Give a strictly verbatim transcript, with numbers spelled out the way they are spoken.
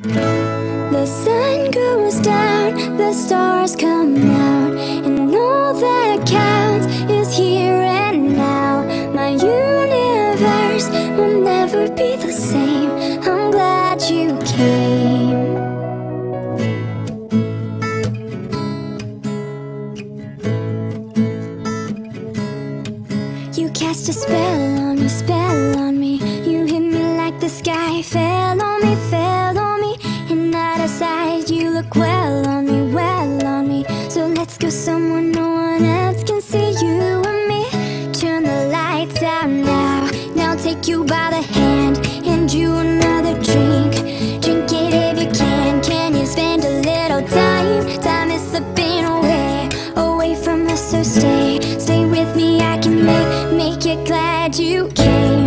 The sun goes down, the stars come out, and all that counts is here and now. My universe will never be the same. I'm glad you came. You cast a spell on me, spell on me. You hit me like the sky fell on me, fell on me. And out of sight, you look well on me, well on me. So let's go somewhere no one else can see you and me. Turn the lights out now. Now take you by the hand and you another drink. Drink it if you can. Can you spend a little time? Time is slipping away, away from us, so stay. Stay with me, I can make, make you glad you came.